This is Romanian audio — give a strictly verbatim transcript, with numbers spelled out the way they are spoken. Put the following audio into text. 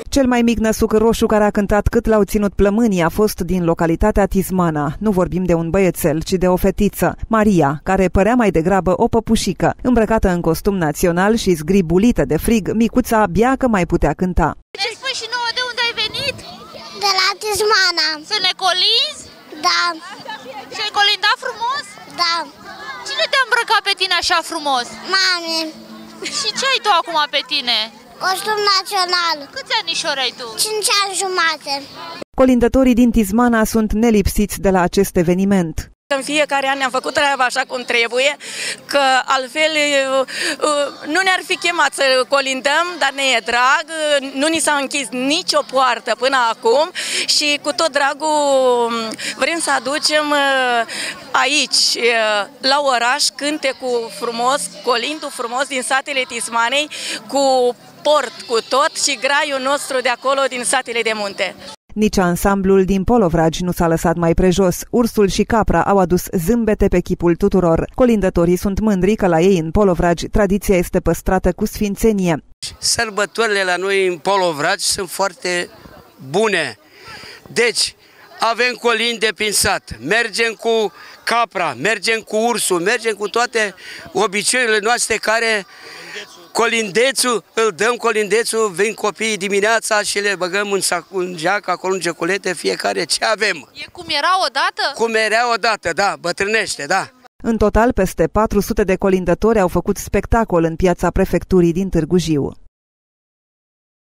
Cel mai mic năsuc roșu care a cântat cât l-au ținut plămânii a fost din localitatea Tismana. Nu vorbim de un băiețel, ci de o fetiță, Maria, care părea mai degrabă o păpușică. Îmbrăcată în costum național și zgribulită de frig, micuța abia că mai putea cânta. Ce spui și nouă de unde ai venit? De la Tismana. Să ne colinzi? Da. Și ai colindat frumos? Da. Cine te-a îmbrăcat pe tine așa frumos? Mami. Și ce ai tu acum pe tine? Costum național. Câți anișori ai tu? Cinci ani jumate. Colindătorii din Tismana sunt nelipsiți de la acest eveniment. În fiecare an ne-am făcut treaba așa cum trebuie, că altfel nu ne-ar fi chemat să colindăm, dar ne e drag, nu ni s-a închis nicio poartă până acum și cu tot dragul vrem să aducem aici, la oraș, cântecul frumos, colindul frumos din satele Tismanei, cu port, cu tot și graiul nostru de acolo din satele de munte. Nici ansamblul din Polovragi nu s-a lăsat mai prejos. Ursul și capra au adus zâmbete pe chipul tuturor. Colindătorii sunt mândri că la ei în Polovragi tradiția este păstrată cu sfințenie. Sărbătorile la noi în Polovragi sunt foarte bune. Deci avem colinde prin sat, mergem cu capra, mergem cu ursul, mergem cu toate obiceiurile noastre care... Colindețul, îl dăm colindețul, vin copiii dimineața și le băgăm în, sac, în geac, acolo în geaculete, fiecare ce avem. E cum era odată? Cum era odată, da, bătrânește, da. În total, peste patru sute de colindători au făcut spectacol în piața prefecturii din Târgu Jiu.